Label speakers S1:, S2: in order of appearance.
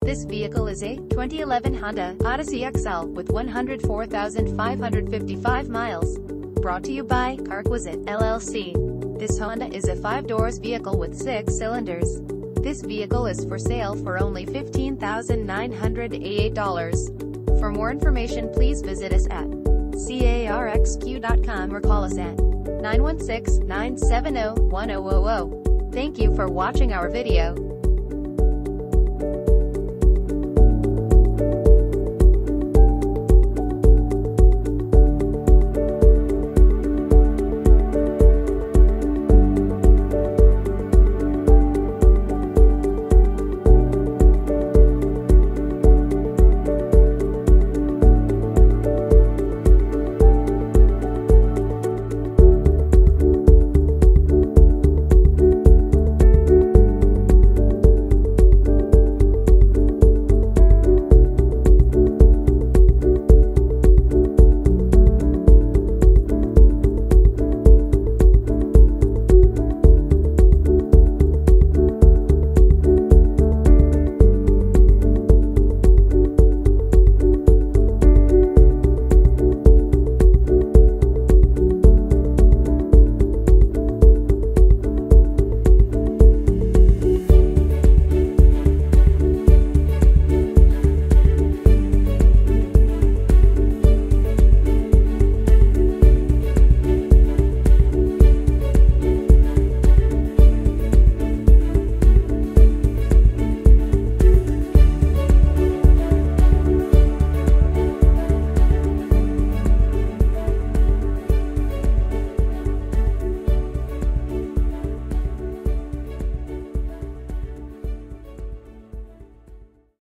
S1: This vehicle is a 2011 Honda Odyssey XL with 104,555 miles. Brought to you by Carquisite LLC. This Honda is a 5-doors vehicle with 6 cylinders. This vehicle is for sale for only $15,988. For more information, please visit us at carxq.com or call us at 916-970-1000. Thank you for watching our video.